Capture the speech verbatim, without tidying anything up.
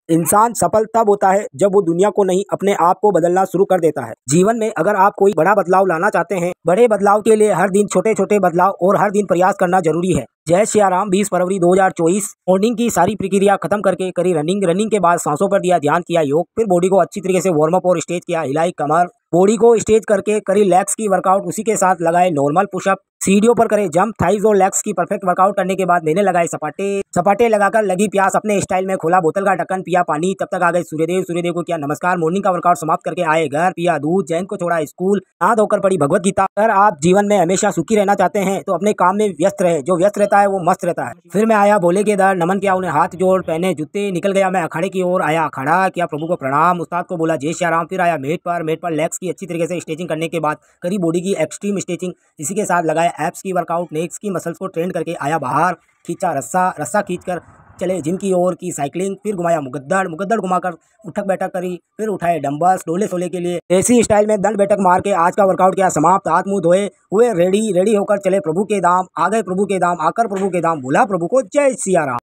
इंसान सफल तब होता है जब वो दुनिया को नहीं अपने आप को बदलना शुरू कर देता है। जीवन में अगर आप कोई बड़ा बदलाव लाना चाहते हैं, बड़े बदलाव के लिए हर दिन छोटे छोटे बदलाव और हर दिन प्रयास करना जरूरी है। जय सिया राम। बीस फरवरी दो हज़ार चौबीस। मॉर्निंग की सारी प्रक्रिया खत्म करके करी रनिंग। रनिंग के बाद सांसों पर दिया ध्यान, किया योग, फिर बॉडी को अच्छी तरीके से वार्म अप और स्ट्रेच किया, हिलाई कमर। बॉडी को स्ट्रेच करके करी लेग्स की वर्कआउट, उसी के साथ लगाए नॉर्मल पुशअप। सीढ़ियों पर करे जंप, थाइज और लेग्स की परफेक्ट वर्कआउट करने के बाद मैंने लगाए सपाटे। सपाटे लगाकर लगी प्यास, अपने स्टाइल में खोला बोतल का ढक्कन, पिया पानी। तब तक आ गए सूर्यदेव। सूर्यदेव को किया नमस्कार। मॉर्निंग का वर्कआउट समाप्त करके आए घर, पिया दूध। जैन को छोड़ा स्कूल, नहा धोकर पढ़ी भगवत गीता। अगर आप जीवन में हमेशा सुखी रहना चाहते हैं तो अपने काम में व्यस्त रहे। जो व्यस्त रहता है वो मस्त रहता है। फिर मैं आया भोले के दर, नमन किया उन्हें, हाथ जोड़, पहने जूते, निकल गया मैं अखाड़े की ओर। आया अखाड़ा, किया प्रभु को प्रणाम, उस्ताद को बोला जय श्री राम। फिर आया मेट पर। मेट पर लेग्स की अच्छी तरीके से स्ट्रेचिंग करने के बाद करी बॉडी की एक्सट्रीम स्ट्रेचिंग। इसी के साथ लगाया एब्स की वर्कआउट, नेक्स की मसल्स को ट्रेन करके आया बाहर। खींचा रस्सा, रस्सा खींचकर चले जिम की ओर, की साइकिलिंग। फिर घुमाया मुगद्दड़, मुगद्दड़ घुमाकर उठक बैठक करी। फिर उठाए डंबल्स डोले सोले के लिए। ऐसी स्टाइल में दंड बैठक मार के आज का वर्कआउट किया समाप्त। हाथ मुंह धोए हुए रेडी रेडी होकर चले प्रभु के धाम। आ गए प्रभु के धाम, आकर प्रभु के धाम बोला प्रभु को जय सिया राम।